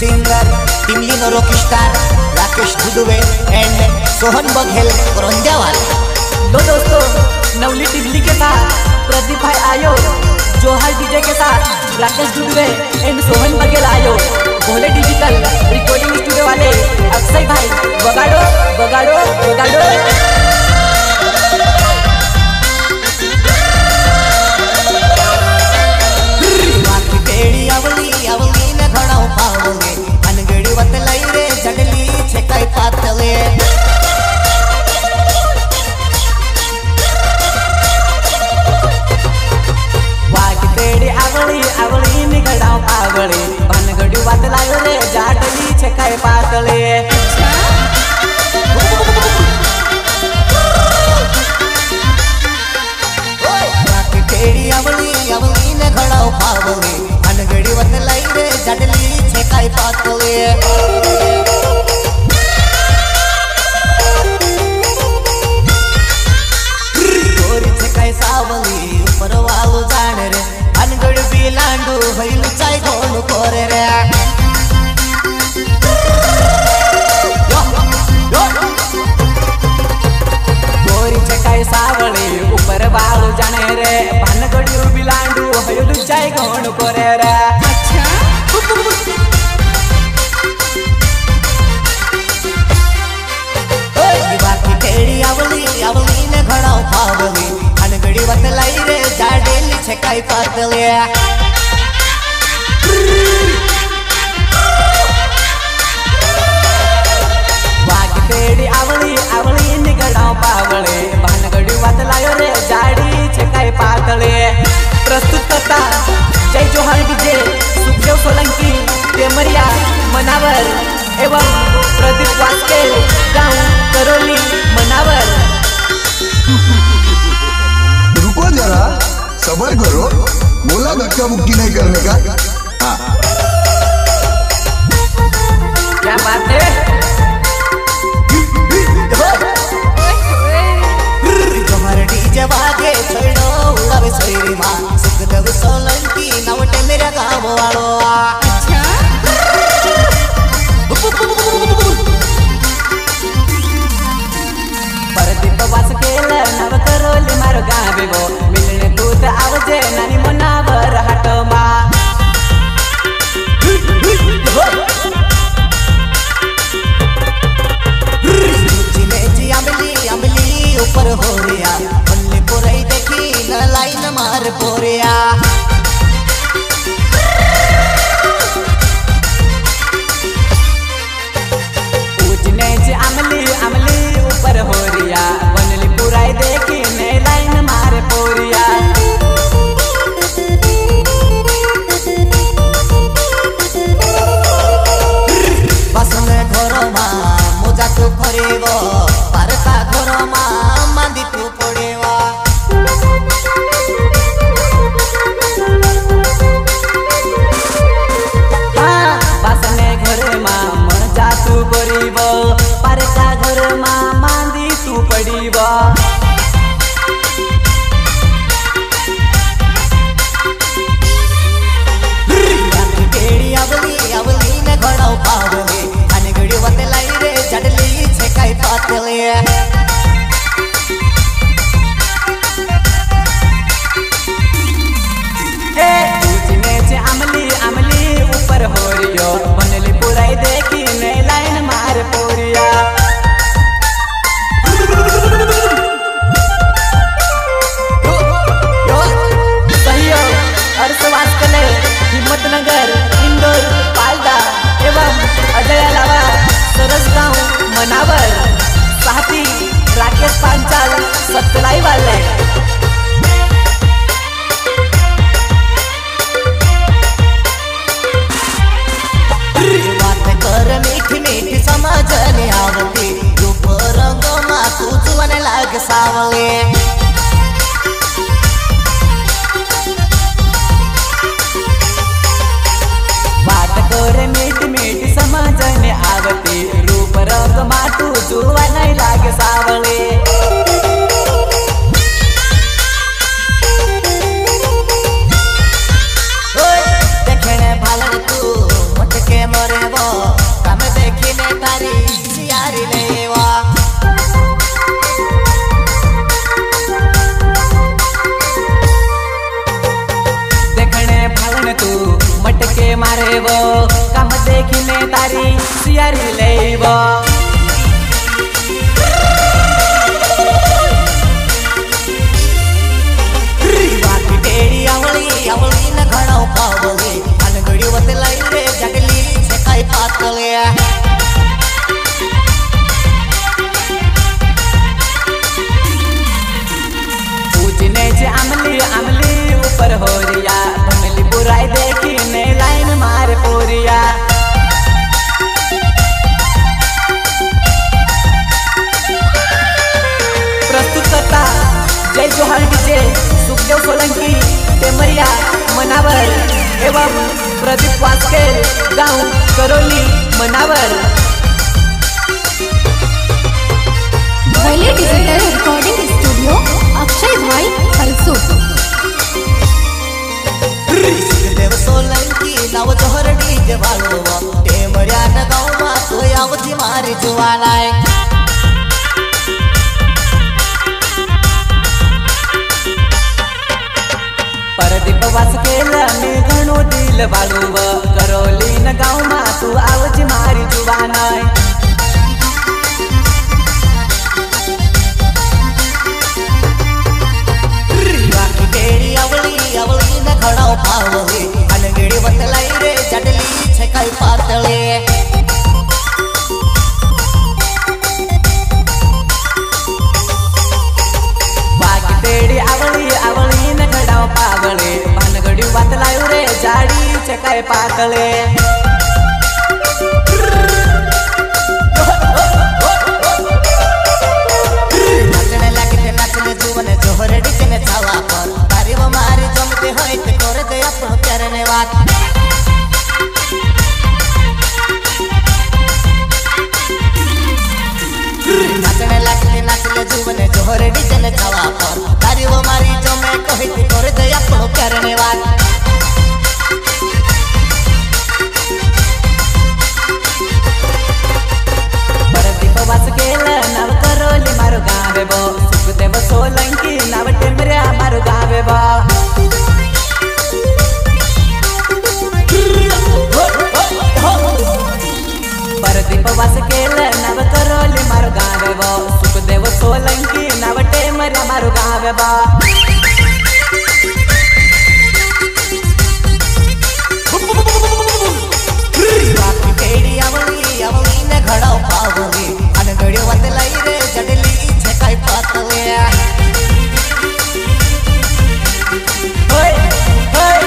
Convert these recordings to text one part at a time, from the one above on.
Singer टीमलीन rockstar Rakesh Duduve and Sohan Baghel Karanjawal. लो दोस्तों, नवली टिबली के साथ प्रदीप भाई आयो, जोहर डीजे के साथ राकेश दुदुवे एंड सोहन बघेल आयो, भोले डिजिटल रिकॉर्डिंग स्टूडियो वाले अक्षय भाई बगाड़ो बगाड़ो बगाड़ो। भानगडी वात लायो रे जाडली छकाय पातळे। टेड़ी आवली आवली ने घड़ाव पावले भानगडी वात लाई रे जाडली छकाय पातळे। गोरी छकाय सावली ऊपर वालो जाण रे भानगड बिलांडू भइल चाय घोण कोरे रे। गोरी छकाय सावली ऊपर वालो जाणे रे भानगड बिलांडू भइल चाय घोण कोरे रे। टेड़ी आवली आवली ने घड़ाव पावली भानगडी वात लाई रे जाडेली छकाय पातळे। वागतेड़ी आवली आवली निगड़ाव पावले भानगडी वात लायो रे जाडी छकाय पातळे। प्रस्तुत करता जय जोहर डीजे सुखदेव सोलंकी टेमरिया मनावर एवं प्रदीप वास्केल गांव करोली मनावर। रुको जरा, सबर करो, बोला धक्का मुक्की नहीं करने का। हाँ क्या बात है। जोहर डीजे वागे छोड़ो उड़ावे सोयरी मां सुखदेव सोलंकी नवटे मेरा गाँव वालो। प्रदीप वास्केल नव करोली मारो गावे वो मिलने दूत आवजे नानी मनावर हाटमा। अमली ऊपर हो रिया बल्ले पुरई देखी न लाइन मार पोरिया। पूछने जी अमली अमली ऊपर हो रिया बनली पुराई देखी न लाइन मार पोरिया। बसने घरों मा मोजा तू फरेवो परता घरों मा मांदी तू पड़ेवा। हाँ बसने घर मा मोजा तू पड़ेवो परता घर मा मांदी तू पड़ेवा। टेड़ी आवली आवली ने घड़ाव पावले भानगडी वात लाई रे जाडली छकाय पातळे। अमली अमली ऊपर हो रियो बनली पुराई देखी ने लाइन मार पोरिया। सहयोग अर्शवास कले हिम्मतनगर इंदौर पालदा एवं अजय लावा सरसगांव मनावर साथी राकेश पांचाल सतलाई वाले। बात कर मीठी मीठी समझने आवती रूप रंग मा तू जुवन लाग सावले। बात कर मीठी मीठी समझने आवती रूप रंग मा तू जुवन लाग सावले। देखने भालन तू मटके मरे वो सारी सियारी लेब बाकी टेड़ी आवली आवली न घणो पावली अनगड़ी वतलाई रे जगली छकाई पातले पूजने जे अमली अमली ऊपर हो रिया भंगली बुराई देखी ने लाइन मार पोरिया प्रस्तुत करता जय जोहर डीजे सुखदेव सोलंकी टेमरिया मनावर एवं प्रदीप वास्केल गांव Karoli Manawar. Bhole digital recording studio Akshay भाई हरसूट। सुखदेव सोलंकी नाव जोहर डीजे वालो टेमरिया न गाँव मा तो आवती मारी जुवानाय परदीप वास्केल मी घणो दिल वाळूव करोली न गाँव मा तू आवज मारी जुवानाय बाकी टेड़ी आवली आवली न घणो पावली अनगड़ी वतलाई रे जडली छकाई पातले बाकी टेड़ी आवली आवली न घणो पावले भानगडी वातलाय रे जाडी छकाय पातळे नाचने लगे नाचने जुवन जोहर डीजे छावा पर तारी वो मारी जमते होय ते कर दे अपन करने बात नाचने नाचने जुवन जोहर डीजे छावा पर तारी वो मारी जमे कहि ते कर दे अपन करने बात परदीप वास्केल नाव करोली मारो गावे बो सुखदेव सोलंकी नाव टेमरिया मारो गावे बो परदीप वास्केल नाव करोली मारो गावे बो सुखदेव सोलंकी नाव टेमरिया मारो गावे बो बाकी टेड़ी आवली आवली ने घड़ो पावली अनगड़ी वतलाई रे जडली छकाई पातले होय होय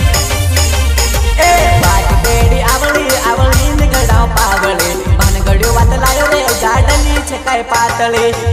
ए बाकी टेड़ी आवली आवली न घडाव पावले भानगडी वातलाय रे जाडली छकाय पातळे